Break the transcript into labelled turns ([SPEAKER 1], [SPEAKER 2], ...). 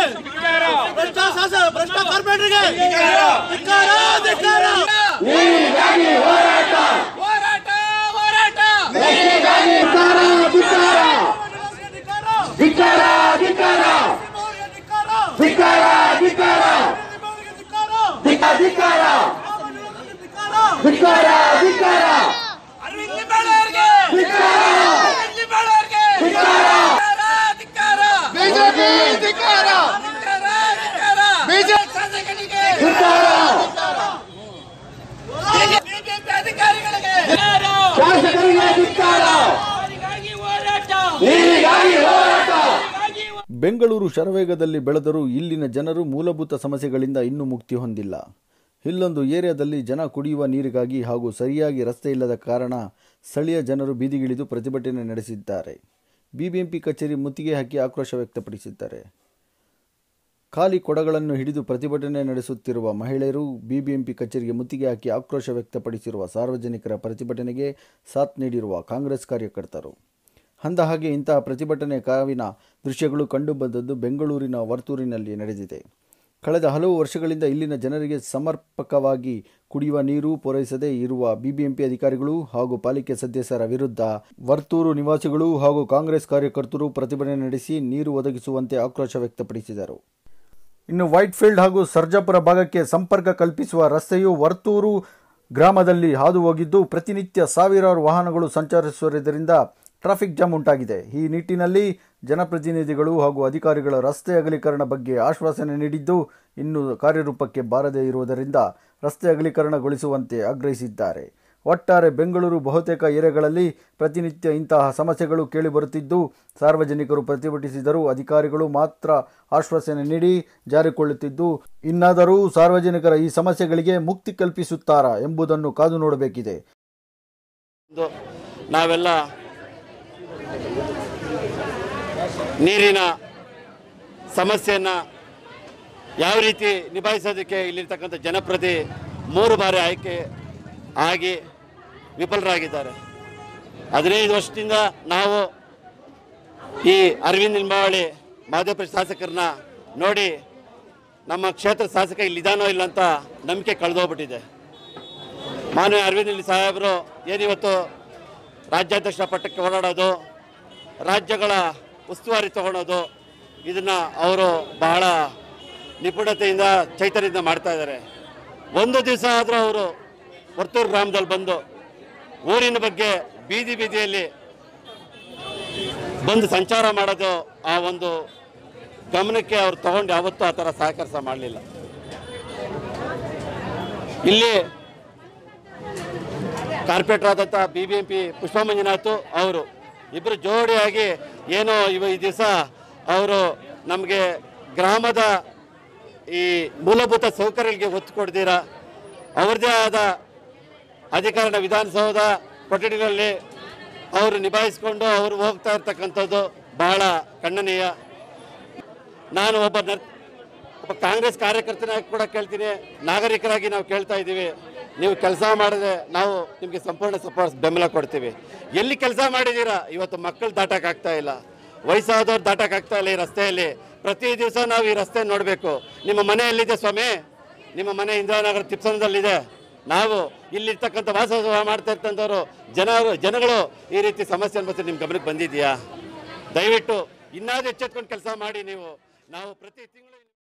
[SPEAKER 1] ಭ್ರಷ್ಟ ಶಾಸಕ ಭ್ರಷ್ಟ ಕಾರ್ಪೊರೇಟರ್ಗೆ ಧಿಕ್ಕಾರ ಧಿಕ್ಕಾರ
[SPEAKER 2] ನೀರಿಗಾಗಿ ಹೋರಾಟ
[SPEAKER 1] ಹೋರಾಟ ಹೋರಾಟ
[SPEAKER 2] ಧಿಕ್ಕಾರ ಧಿಕ್ಕಾರ ಧಿಕ್ಕಾರ ಧಿಕ್ಕಾರ ಧಿಕ್ಕಾರ ಧಿಕ್ಕಾರ ಧಿಕ್ಕಾರ ಧಿಕ್ಕಾರ ಧಿಕ್ಕಾರ
[SPEAKER 1] ಅರವಿಂದ್ ಲಿಂಬಾವಳಿ ಅವರಿಗೆ
[SPEAKER 2] ಧಿಕ್ಕಾರ
[SPEAKER 1] ಅರವಿಂದ್ ಲಿಂಬಾವಳಿ ಅವರಿಗೆ ಧಿಕ್ಕಾರ
[SPEAKER 2] ಬಿಜೆಪಿ ಧಿಕ್ಕಾರ
[SPEAKER 1] ಬಿಜೆಪಿ ಶಾಸಕರಿಗೆ
[SPEAKER 2] ಧಿಕ್ಕಾರ
[SPEAKER 1] ಬಿಜೆಪಿ ಅಧಿಕಾರಿಗಳಿಗೆ
[SPEAKER 2] ಶಾಸಕರಿಗೆ ಧಿಕ್ಕಾರ
[SPEAKER 1] ಹೋರಾಟ
[SPEAKER 2] ನೀರಿಗಾಗಿ ಹೋರಾಟ
[SPEAKER 3] ಬೆಂಗಳೂರು ಶರವೇಗದಲ್ಲಿ ಬೆಳೆದರೂ ಇಲ್ಲಿನ ಜನರು ಮೂಲಭೂತ ಸಮಸ್ಯೆಗಳಿಂದ ಇನ್ನೂ ಮುಕ್ತಿ ಹೊಂದಿಲ್ಲ. ಇಲ್ಲೊಂದು ಏರಿಯಾದಲ್ಲಿ ಜನ ಕುಡಿಯುವ ನೀರಿಗಾಗಿ ಹಾಗೂ ಸರಿಯಾಗಿ ರಸ್ತೆ ಇಲ್ಲದ ಕಾರಣ ಸ್ಥಳೀಯ ಜನರು ಬೀದಿಗಿಳಿದು ಪ್ರತಿಭಟನೆ ನಡೆಸಿದ್ದಾರೆ. ಬಿಬಿಎಂಪಿ ಕಚೇರಿ ಮುತ್ತಿಗೆ ಹಾಕಿ ಆಕ್ರೋಶ ವ್ಯಕ್ತಪಡಿಸಿದ್ದಾರೆ. ಖಾಲಿ ಕೊಡಗಳನ್ನು ಹಿಡಿದು ಪ್ರತಿಭಟನೆ ನಡೆಸುತ್ತಿರುವ ಮಹಿಳೆಯರು, ಬಿಬಿಎಂಪಿ ಕಚೇರಿಗೆ ಮುತ್ತಿಗೆ ಹಾಕಿ ಆಕ್ರೋಶ ವ್ಯಕ್ತಪಡಿಸಿರುವ ಸಾರ್ವಜನಿಕರ ಪ್ರತಿಭಟನೆಗೆ ಸಾಥ್ ನೀಡಿರುವ ಕಾಂಗ್ರೆಸ್ ಕಾರ್ಯಕರ್ತರು. ಅಂದಹಾಗೆ ಇಂತಹ ಪ್ರತಿಭಟನೆ ಕಾವಿನ ದೃಶ್ಯಗಳು ಕಂಡುಬಂದದ್ದು ಬೆಂಗಳೂರಿನ ವರ್ತೂರಿನಲ್ಲಿ ನಡೆದಿದೆ. ಕಳೆದ ಹಲವು ವರ್ಷಗಳಿಂದ ಇಲ್ಲಿನ ಜನರಿಗೆ ಸಮರ್ಪಕವಾಗಿ ಕುಡಿಯುವ ನೀರು ಪೂರೈಸದೇ ಇರುವ ಬಿಬಿಎಂಪಿ ಅಧಿಕಾರಿಗಳು ಹಾಗೂ ಪಾಲಿಕೆ ಸದಸ್ಯರ ವಿರುದ್ಧ ವರ್ತೂರು ನಿವಾಸಿಗಳು ಹಾಗೂ ಕಾಂಗ್ರೆಸ್ ಕಾರ್ಯಕರ್ತರು ಪ್ರತಿಭಟನೆ ನಡೆಸಿ ನೀರು ಒದಗಿಸುವಂತೆ ಆಕ್ರೋಶ ವ್ಯಕ್ತಪಡಿಸಿದರು. ಇನ್ನು ವೈಟ್ಫೀಲ್ಡ್ ಹಾಗೂ ಸರ್ಜಾಪುರ ಭಾಗಕ್ಕೆ ಸಂಪರ್ಕ ಕಲ್ಪಿಸುವ ರಸ್ತೆಯು ವರ್ತೂರು ಗ್ರಾಮದಲ್ಲಿ ಹಾದು ಹೋಗಿದ್ದು ಪ್ರತಿನಿತ್ಯ ಸಾವಿರಾರು ವಾಹನಗಳು ಸಂಚರಿಸುವುದರಿಂದ ಟ್ರಾಫಿಕ್ ಜಾಮ್ ಉಂಟಾಗಿದೆ. ಈ ನಿಟ್ಟಿನಲ್ಲಿ ಜನಪ್ರತಿನಿಧಿಗಳು ಹಾಗೂ ಅಧಿಕಾರಿಗಳ ರಸ್ತೆ ಅಗಲೀಕರಣ ಬಗ್ಗೆ ಆಶ್ವಾಸನೆ ನೀಡಿದ್ದು ಇನ್ನು ಕಾರ್ಯರೂಪಕ್ಕೆ ಬಾರದೇ ಇರುವುದರಿಂದ ರಸ್ತೆ ಅಗಲೀಕರಣಗೊಳಿಸುವಂತೆ ಆಗ್ರಹಿಸಿದ್ದಾರೆ. ಒಟ್ಟಾರೆ ಬೆಂಗಳೂರು ಬಹುತೇಕ ಏರಿಯಾಗಳಲ್ಲಿ ಪ್ರತಿನಿತ್ಯ ಇಂತಹ ಸಮಸ್ಯೆಗಳು ಕೇಳಿಬರುತ್ತಿದ್ದು ಸಾರ್ವಜನಿಕರು ಪ್ರತಿಭಟಿಸಿದರೂ ಅಧಿಕಾರಿಗಳು ಮಾತ್ರ ಆಶ್ವಾಸನೆ ನೀಡಿ ಜಾರಿಕೊಳ್ಳುತ್ತಿದ್ದು ಇನ್ನಾದರೂ ಸಾರ್ವಜನಿಕರ ಈ ಸಮಸ್ಯೆಗಳಿಗೆ ಮುಕ್ತಿ ಕಲ್ಪಿಸುತ್ತಾರಾ ಎಂಬುದನ್ನು ಕಾದು ನೋಡಬೇಕಿದೆ.
[SPEAKER 4] ನಾವೆಲ್ಲ ನೀರಿನ ಸಮಸ್ಯೆಯನ್ನು ಯಾವ ರೀತಿ ನಿಭಾಯಿಸೋದಕ್ಕೆ ಇಲ್ಲಿರ್ತಕ್ಕಂಥ ಜನಪ್ರತಿ 3 ಬಾರಿ ಆಯ್ಕೆ ಆಗಿ ವಿಫಲರಾಗಿದ್ದಾರೆ. 15 ವರ್ಷದಿಂದ ನಾವು ಈ ಅರವಿಂದ್ ಲಿಂಬಾವಳಿ ಮಾದೇವಪುರ ಶಾಸಕರನ್ನ ನೋಡಿ ನಮ್ಮ ಕ್ಷೇತ್ರ ಶಾಸಕ ಇಲ್ಲಿದ್ದಾನೋ ಇಲ್ಲ ಅಂತ ನಂಬಿಕೆ ಕಳೆದೋಗ್ಬಿಟ್ಟಿದೆ. ಮಾನ್ಯ ಅರವಿಂದ್ ಸಾಹೇಬರು ಏನಿವತ್ತು ರಾಜ್ಯಾಧ್ಯಕ್ಷ ಪಟ್ಟಕ್ಕೆ ಓಡಾಡೋದು, ರಾಜ್ಯಗಳ ಉಸ್ತುವಾರಿ ತಗೊಳ್ಳೋದು, ಇದನ್ನು ಅವರು ಬಹಳ ನಿಪುಣತೆಯಿಂದ ಚೈತನ್ಯದಿಂದ ಮಾಡ್ತಾ ಇದ್ದಾರೆ. ಒಂದು ದಿವಸ ಆದರೂ ಅವರು ವರ್ತೂರು ಗ್ರಾಮದಲ್ಲಿ ಬಂದು ಊರಿನ ಬಗ್ಗೆ ಬೀದಿ ಬೀದಿಯಲ್ಲಿ ಬಂದು ಸಂಚಾರ ಮಾಡೋದು ಆ ಒಂದು ಗಮನಕ್ಕೆ ಅವರು ತಗೊಂಡು ಯಾವತ್ತೂ ಆ ಥರ ಸಹಕರಿಸ ಮಾಡಲಿಲ್ಲ. ಇಲ್ಲಿ ಕಾರ್ಪೊರೇಟರ್ ಆದಂಥ ಬಿಬಿಎಂಪಿ ಪುಷ್ಪ ಮಂಜುನಾಥ್ ಅವರು ಇಬ್ಬರು ಜೋಡಿಯಾಗಿ ಏನೋ ಈ ದಿವಸ ಅವರು ನಮಗೆ ಗ್ರಾಮದ ಈ ಮೂಲಭೂತ ಸೌಕರ್ಯಗಳಿಗೆ ಒತ್ತು ಕೊಡ್ತೀರಾ, ಅವ್ರದ್ದೇ ಆದ ಅಧಿಕಾರಣ ವಿಧಾನಸೌಧ ಕೊಠಡಿಗಳಲ್ಲಿ ಅವರು ನಿಭಾಯಿಸಿಕೊಂಡು ಅವರು ಹೋಗ್ತಾ ಇರ್ತಕ್ಕಂಥದ್ದು ಬಹಳ ಖಂಡನೀಯ. ನಾನು ಒಬ್ಬ ಕಾಂಗ್ರೆಸ್ ಕಾರ್ಯಕರ್ತನಾಗಿ ಕೂಡ ಕೇಳ್ತೀನಿ, ನಾಗರಿಕರಾಗಿ ನಾವು ಕೇಳ್ತಾ ಇದ್ದೀವಿ, ನೀವು ಕೆಲಸ ಮಾಡಿದ್ರೆ ನಾವು ನಿಮಗೆ ಸಂಪೂರ್ಣ ಸಪೋರ್ಟ್ ಬೆಂಬಲ ಕೊಡ್ತೀವಿ. ಎಲ್ಲಿ ಕೆಲಸ ಮಾಡಿದ್ದೀರಾ? ಇವತ್ತು ಮಕ್ಕಳು ದಾಟಕ್ಕಾಗ್ತಾ ಇಲ್ಲ, ವಯಸ್ಸಾದವ್ರು ದಾಟಕ್ಕಾಗ್ತಾ ಇಲ್ಲ. ಈ ರಸ್ತೆಯಲ್ಲಿ ಪ್ರತಿ ದಿವಸ ನಾವು ಈ ರಸ್ತೆ ನೋಡಬೇಕು. ನಿಮ್ಮ ಮನೆ ಎಲ್ಲಿದೆ ಸ್ವಾಮಿ? ನಿಮ್ಮ ಮನೆ ಇಂದಿರಾನಗರ ತಿಪ್ಸನದಲ್ಲಿದೆ. ನಾವು ಇಲ್ಲಿರ್ತಕ್ಕಂಥ ವಾಸ ಮಾಡ್ತಾ ಇರ್ತಂಥವ್ರು ಜನಗಳು ಈ ರೀತಿ ಸಮಸ್ಯೆ ಅನ್ಬೋದು ನಿಮ್ಮ ಗಮನಕ್ಕೆ ಬಂದಿದೆಯಾ? ದಯವಿಟ್ಟು ಇನ್ನಾದರೂ ಎಚ್ಚೆತ್ಕೊಂಡು ಕೆಲಸ ಮಾಡಿ. ನಾವು ಪ್ರತಿ ತಿಂಗಳು